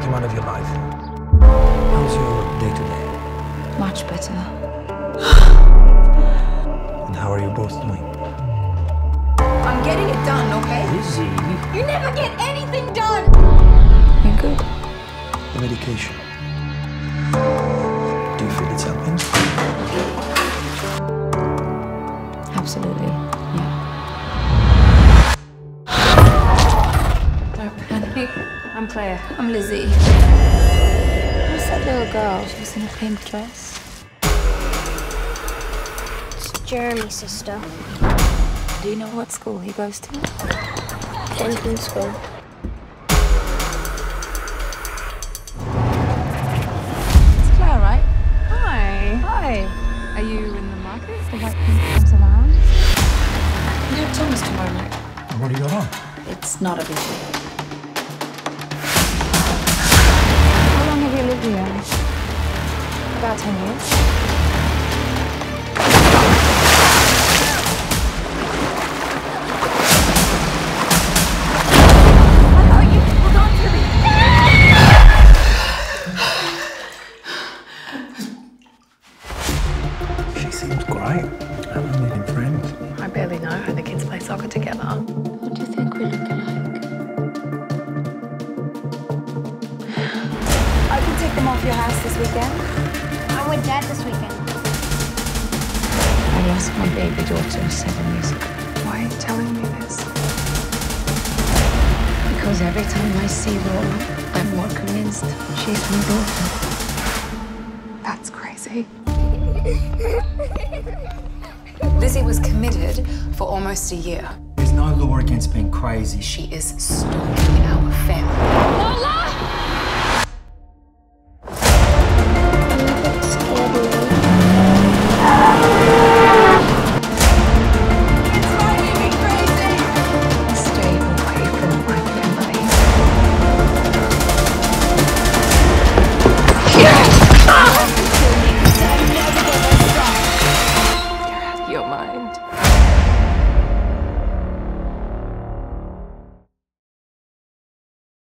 take him out of your life. How's your day-to-day? Much better. And how are you both doing? I'm getting it done, okay? Lizzie. You never get anything done! You're good. The medication. Do you feel it's helping? Absolutely. Yeah. Don't panic. I'm Claire. I'm Lizzie. Who's that little girl? She was in a pink dress. It's Jeremy's sister. Do you know what school he goes to? Kensington School. It's Claire, right? Hi. Hi. Are you in the market? The white pink comes around. You have Thomas tomorrow night. What do you got on? It's not a big deal. How long have you lived here? About 10 years. She seems great. Haven't we been friends? I barely know how the kids play soccer together. What do you think we're looking like? I can take them off your house this weekend. I'm with Dad this weekend. I lost my baby daughter 7 years ago. Why are you telling me this? Because every time I see Laura, I'm more convinced she's my daughter. That's crazy. Lizzie was committed for almost a year. There's no law against being crazy. She is stalking our family. Lola!